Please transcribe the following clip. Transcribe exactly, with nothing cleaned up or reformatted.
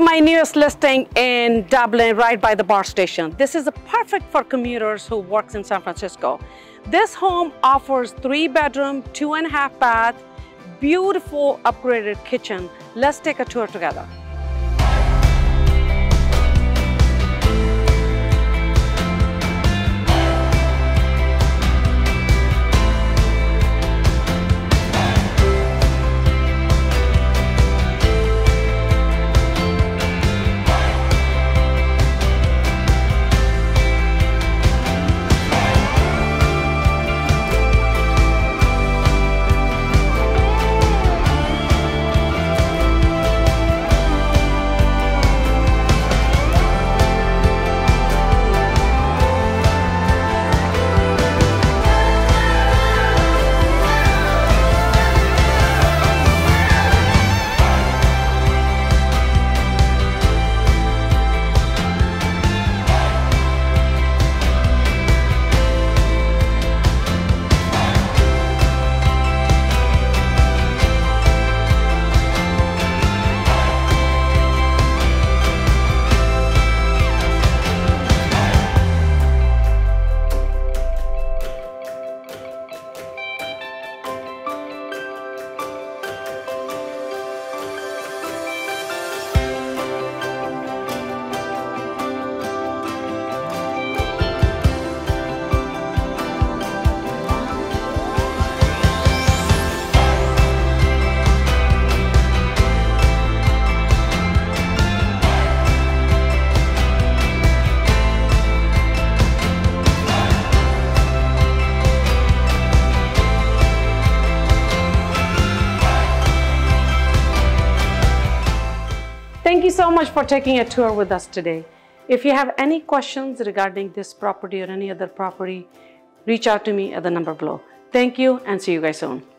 to my newest listing in Dublin, right by the BAR station. This is perfect for commuters who works in San Francisco. This home offers three bedroom, two and a half bath, beautiful upgraded kitchen. Let's take a tour together. Thank you so much for taking a tour with us today. If you have any questions regarding this property or any other property, reach out to me at the number below. Thank you and see you guys soon.